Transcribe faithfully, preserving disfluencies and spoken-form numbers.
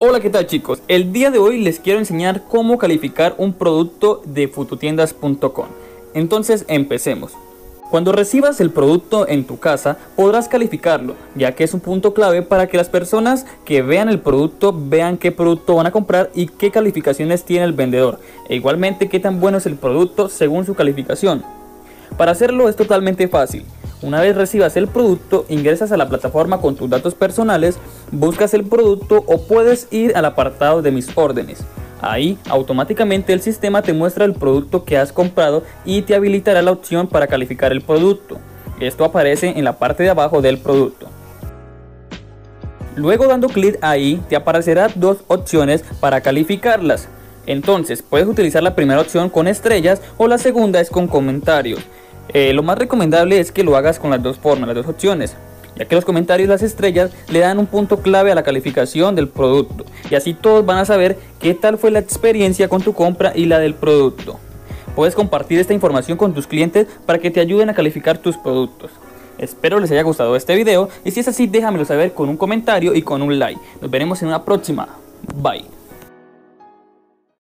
Hola, ¿qué tal chicos? El día de hoy les quiero enseñar cómo calificar un producto de fututiendas punto com. Entonces empecemos. Cuando recibas el producto en tu casa podrás calificarlo, ya que es un punto clave para que las personas que vean el producto vean qué producto van a comprar y qué calificaciones tiene el vendedor, e igualmente qué tan bueno es el producto según su calificación. Para hacerlo es totalmente fácil. Una vez recibas el producto, ingresas a la plataforma con tus datos personales, buscas el producto o puedes ir al apartado de mis órdenes. Ahí automáticamente el sistema te muestra el producto que has comprado y te habilitará la opción para calificar el producto. Esto aparece en la parte de abajo del producto. Luego, dando clic ahí, te aparecerán dos opciones para calificarlas. Entonces puedes utilizar la primera opción con estrellas o la segunda es con comentarios. Eh, lo más recomendable es que lo hagas con las dos formas, las dos opciones, ya que los comentarios y las estrellas le dan un punto clave a la calificación del producto y así todos van a saber qué tal fue la experiencia con tu compra y la del producto. Puedes compartir esta información con tus clientes para que te ayuden a calificar tus productos. Espero les haya gustado este video y si es así déjamelo saber con un comentario y con un like. Nos veremos en una próxima. Bye.